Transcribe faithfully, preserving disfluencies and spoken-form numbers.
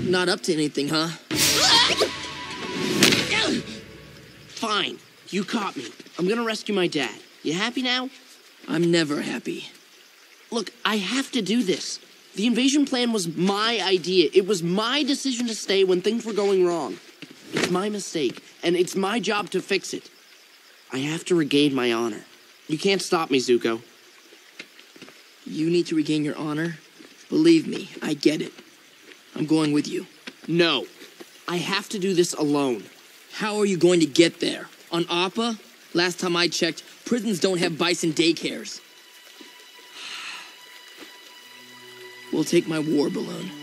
Not up to anything, huh? Fine. You caught me. I'm gonna rescue my dad. You happy now? I'm never happy. Look, I have to do this. The invasion plan was my idea. It was my decision to stay when things were going wrong. It's my mistake, and it's my job to fix it. I have to regain my honor. You can't stop me, Zuko. You need to regain your honor? Believe me, I get it. I'm going with you. No. I have to do this alone. How are you going to get there? On Appa? Last time I checked, prisons don't have bison daycares. We'll take my war balloon.